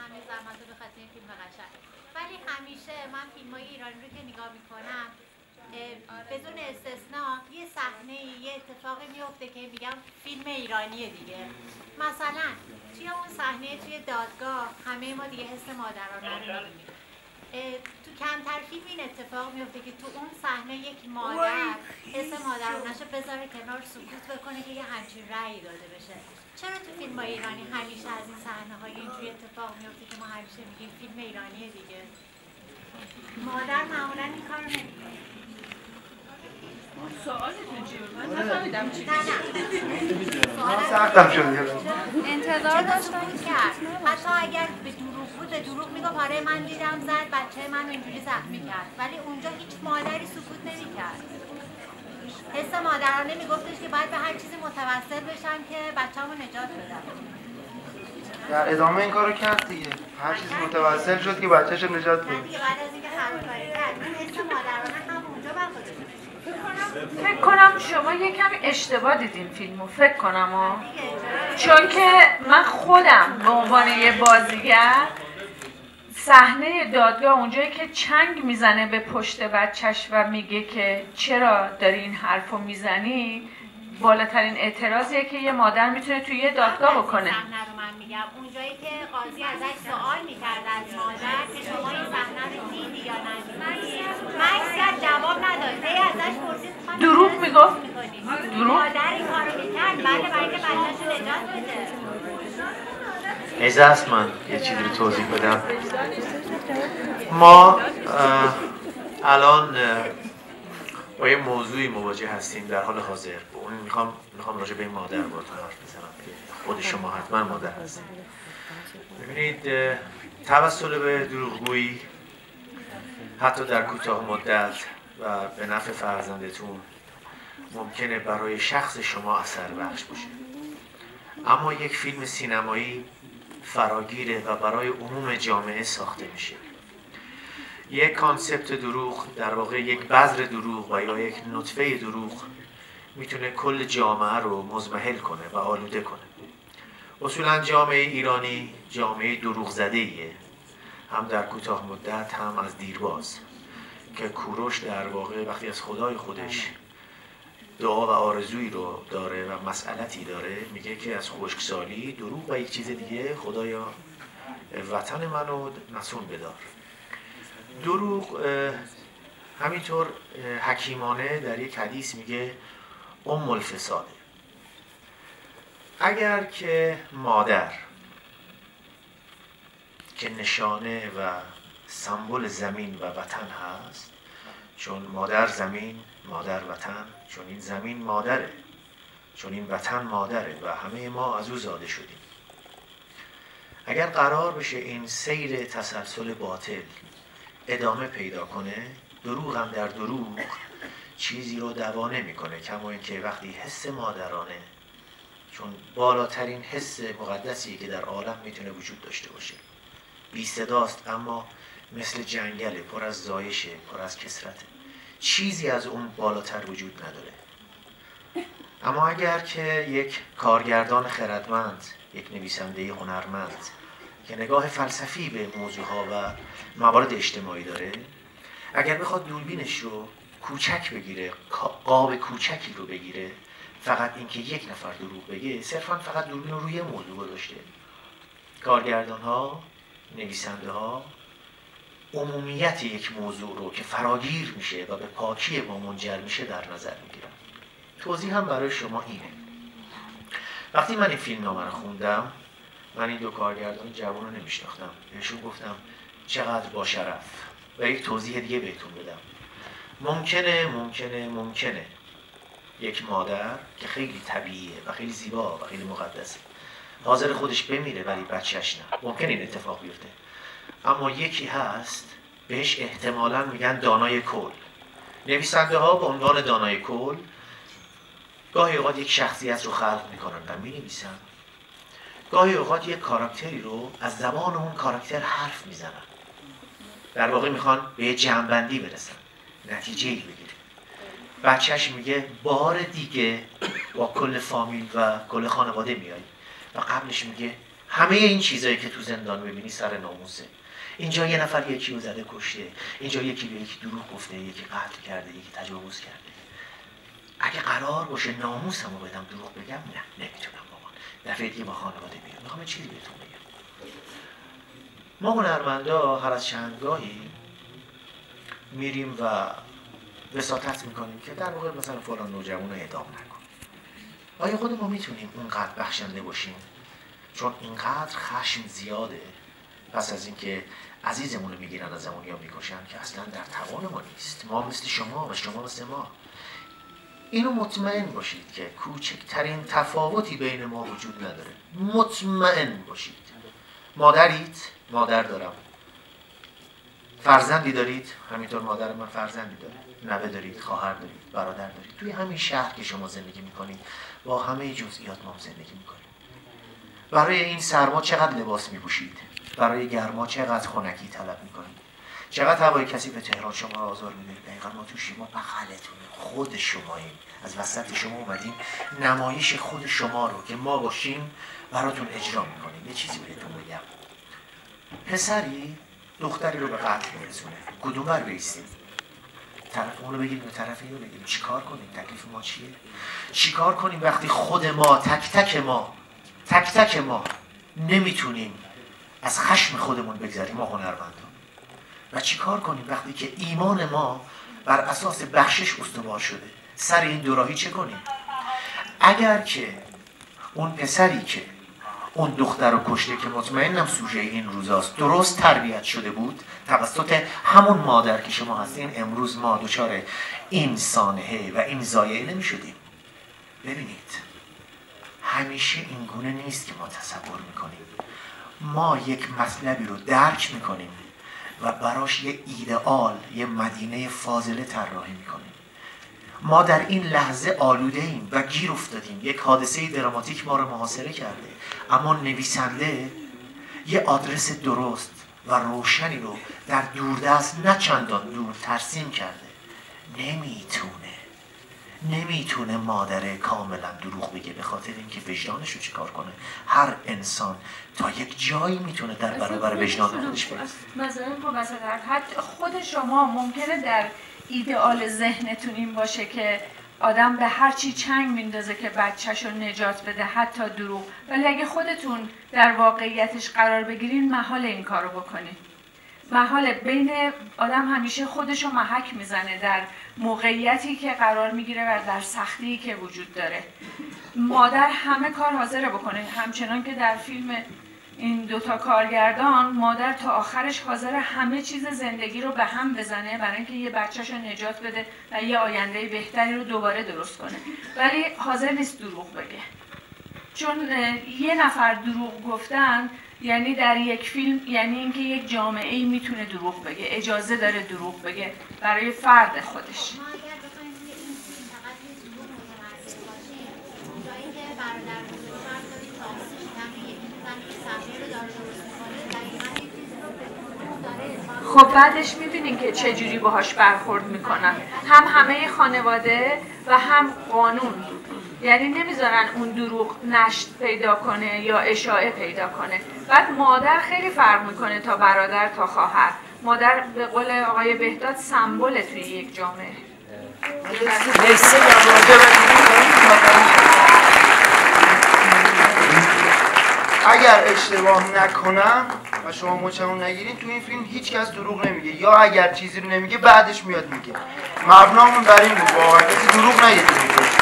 همه زحمت رو به خاطر این فیلم قشنگ. ولی همیشه من فیلم‌های ایرانی رو که نگاه میکنم بدون استثنا یه صحنه یه اتفاقی میفته که میگم فیلم ایرانیه دیگه. مثلا توی اون صحنه توی دادگاه همه ما دیگه حس مادرانه رو می‌بینیم. تو کمتر فیلم این اتفاق میفته که تو اون صحنه یک مادر حس مادرانه‌شو بذاره کنار، سکوت بکنه که یه همچین رأیی داده بشه. چرا تو فیلم ایرانی همیشه از این صحنه‌های اینجوری اتفاق میفته که ما همیشه میگیم فیلم ایرانیه دیگه؟ مادر معمولا این کارو نمی‌کنه. سوالتون چی بود؟ من نفهمیدم چی من سختم شد انتظار داشتم کرد. حتی اگر به دروغ بود به دروغ میگفت آره من دیدم زد بچه من اینجوری زخمی کرد، ولی اونجا هیچ مادری سکوت نمی‌کرد. حس مادرانه میگفتش که باید به هر چیزی متوسل بشم که بچه‌مو نجات بدم. در ادامه این کارو کرد دیگه، هر چیز متوسل شد که بچه‌شو نجات بده. دیگه بعد از اینکه خرابکاری کرد حس مادرانه هم اونجا بر خودش فکر کنم شما یکم اشتباه دیدین فیلمو، فکر کنم چون که من خودم به عنوان یه بازیگر صحنه دادگاه اونجایی که چنگ میزنه به پشت بچهش و میگه که چرا داری این حرفو میزنی، بالاترین اعتراضیه که یه مادر میتونه توی یه دادگاه بکنه. صحنه رو من میگم اونجایی که قاضی ازش سوال میکرد از مادر که شما این صحنه رو دیدی یا ندیدی، مکس کرد جواب نداد. هی ازش پرسید دروغ میگفت. دروغ مادر این کارو میکرد بله برای که بچه‌شو نجات بده. اجازه است من یه چیزی رو توضیح بدم. ما الان با یه موضوعی مواجه هستیم در حال حاضر. اون میخوام راجع به این مادر باهاتون حرف بزنم که خود شما حتما مادر هستید. ببینید توسل به دروغگویی حتی در کوتاه مدت و به نفع فرزندتون ممکنه برای شخص شما اثر بخش باشه، اما یک فیلم سینمایی فراگیره و برای عموم جامعه ساخته میشه. یک کانسپت دروغ، در واقع یک بذر دروغ و یا یک نطفه دروغ میتونه کل جامعه رو مضمحل کنه و آلوده کنه. اصولا جامعه ایرانی جامعه دروغ زده ایه، هم در کوتاه مدت هم از دیرباز، که کوروش در واقع وقتی از خدای خودش دعا و آرزویی رو داره و مسئلتی داره میگه که از خشکسالی، دروغ و یک چیز دیگه خدایا وطن منو نسون بدار. دروغ همینطور حکیمانه در یک حدیث میگه ام الفساده. اگر که مادر که نشانه و سمبل زمین و وطن هست، چون مادر زمین، مادر وطن، چون این زمین مادره، چون این وطن مادره و همه ما از او زاده شدیم. اگر قرار بشه این سیر تسلسل باطل ادامه پیدا کنه، دروغ هم در دروغ چیزی رو دوا نمی‌کنه، کما اینکه وقتی حس مادرانه، چون بالاترین حس مقدسی که در عالم میتونه وجود داشته باشه، بی صداست اما مثل جنگله، پر از زایشه، پر از کثرته، چیزی از اون بالاتر وجود نداره. اما اگر که یک کارگردان خردمند، یک نویسنده هنرمند که نگاه فلسفی به موضوعها و موارد اجتماعی داره، اگر بخواد دوربینش رو کوچک بگیره، قاب کوچکی رو بگیره، فقط اینکه یک نفر دروغ بگه، صرفا فقط دوربین رو روی موضوع گذاشته، کارگردان ها، نویسنده ها عمومیت یک موضوع رو که فراگیر میشه و به پاکی ما منجر میشه در نظر میگیرن. توضیح هم برای شما اینه. وقتی من این فیلمنامه رو خوندم، من این دو کارگردان جوان رو نمیشناختم، بهشون گفتم چقدر با شرف، و یک توضیح دیگه بهتون بدم. ممکنه یک مادر که خیلی طبیعیه و خیلی زیبا و خیلی مقدسه، حاضر خودش بمیره ولی بچهش نه، ممکن این اتفاق بیفته. اما یکی هست بهش احتمالاً میگن دانای کل. نویسنده ها به عنوان دانای کل گاهی اوقات یک شخصیت رو خلق میکنن و مینویسن، گاهی اوقات یک کاراکتری رو از زبان اون کاراکتر حرف میزنن، در واقع میخوان به یه جمع‌بندی برسن، نتیجه‌ای بگیرن. بچهش میگه بار دیگه با کل فامیل و کل خانواده میای، و قبلش میگه همه این چیزایی که تو زندان ببینی سر ناموسه. اینجا یه نفر یکی رو زده کشته، اینجا یکی به یکی دروغ گفته، یکی قتل کرده، یکی تجاوز کرده. اگه قرار باشه ناموسمو بدم دروغ بگم، نه نمیتونم واقعا. دفعه دیگه با خانواده میام. میخوام چیزی بهتون بگم. ما هنرمندا هر از چندگاهی میریم و وساطت میکنیم که در واقع مثلا فلان نوجوان رو اعدام نکن. آیا خود ما میتونیم اونقدر بخشنده باشیم؟ چون اینقدر خشم زیاده پس از اینکه عزیزمون رو میگیرن ازمون یا میکشن که اصلا در توان ما نیست. ما مثل شما و شما مثل ما. اینو مطمئن باشید که کوچکترین تفاوتی بین ما وجود نداره. مطمئن باشید. مادرید؟ مادر دارم. فرزندی دارید؟ همینطور مادر من فرزندی داره. نوه دارید، خواهر دارید، برادر دارید. توی همین شهر که شما زندگی میکنید با همه جزئیات ما زندگی میکنید. برای این سرما چقدر لباس میپوشید؟ برای گرما چقدر خنکی طلب میکنید؟ چقدر هوای کثیف تهران شما رو آزار میده؟ دقیقاً ما تو شما بغلتونه، خود شماییم. از وسط شما اومدیم نمایش خود شما رو که ما باشیم براتون اجرا میکنیم. یه چیزی بهتون بگم. پسری دختری رو به قتل میرسونه. کدوم بر بیستیم؟ طرف اون رو بگیریم به طرف این رو بگیریم. چیکار کنیم؟ تکلیف ما چیه؟ چیکار کنیم وقتی خود ما تک تک ما نمیتونیم از خشم خودمون بگذریم، ما هنرمندان؟ و چیکار کنیم وقتی که ایمان ما بر اساس بخشش استوار شده؟ سر این دوراهی چه کنیم؟ اگر که اون پسری که اون دختر رو کشته که مطمئنم سوژه این روزاست درست تربیت شده بود توسط همون مادر که شما هستین، امروز ما دچار این سانحه و این ضایعه نمی شدیم. ببینید همیشه این گونه نیست که ما تصور میکنیم. ما یک مطلبی رو درک میکنیم و براش یه ایدئال، یه مدینه فاضله طراحی میکنیم. ما در این لحظه آلوده ایم و گیر افتادیم. یک حادثه دراماتیک ما رو محاصره کرده، اما نویسنده یه آدرس درست و روشنی رو در دوردست نه چندان دور ترسیم کرده. نمیتونه مادر کاملا دروغ بگه، به خاطر اینکه وجدانش رو چیکار کنه. هر انسان تا یک جایی میتونه در برابر وجدان خودش بگه. مثلا حتی خود شما ممکنه در ایدئال ذهنتون این باشه که آدم به هر چی چنگ میندازه که بچه‌شو نجات بده، حتی دروغ. ولی اگه خودتون در واقعیتش قرار بگیرین محال این کارو بکنین. محال. بین آدم همیشه خودشو محک میزنه در موقعیتی که قرار میگیره و در سختی که وجود داره. مادر همه کار حاضره بکنه، همچنان که در فیلم این دوتا کارگردان مادر تا آخرش حاضر همه چیز زندگی رو به هم بزنه برای اینکه یه بچه‌شو نجات بده و یه آینده بهتری رو دوباره درست کنه، ولی حاضر نیست دروغ بگه. چون یه نفر دروغ گفتن یعنی در یک فیلم یعنی اینکه یک جامعه‌ای میتونه دروغ بگه، اجازه داره دروغ بگه برای فرد خودش. ما اگر بخوایم این فیلم فقط یه دروغ متمرکز باشیم، جایی که برادر بزرگوار داری تاکسی همه یکی میزنه یه صحنه رو داره درست میکنه، دقیقاً یه چیزی رو به خودمون داره. خب بعدش میبینین که چجوری باهاش برخورد میکنن، هم همه خانواده و هم قانون. یعنی نمیذارن اون دروغ نشت پیدا کنه یا اشاعه پیدا کنه. بعد مادر خیلی فرق میکنه تا برادر تا خواهر. مادر به قول آقای بهداد سمبل توی یک جامعه. اگر اشتباه نکنم و شما مچمون نگیرین، تو این فیلم هیچ کس دروغ نمیگه، یا اگر چیزی رو نمیگه بعدش میاد میگه. مبنامون بر این بود واقعا کسی دروغ نگه.